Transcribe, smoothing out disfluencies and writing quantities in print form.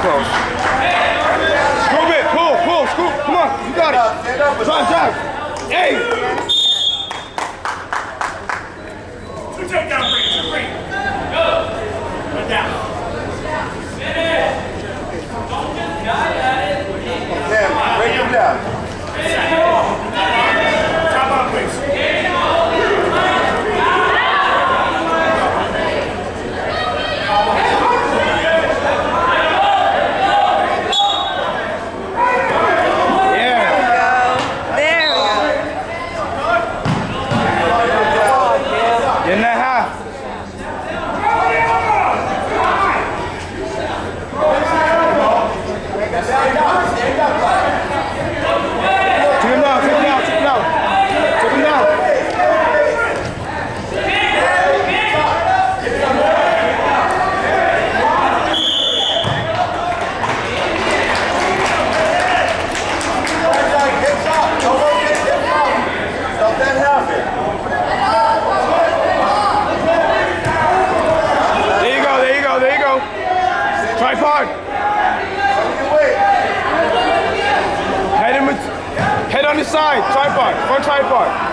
close. Scoop it, pull, scoop. Come on, you got it. Drive. Hey. Two takedown breaks, free. Go. Put down. Yeah, break him down. Top on, please. In that half. Take him down. Don't that happen? There you go. Tripod. Head on the side. Tripod. Front tripod.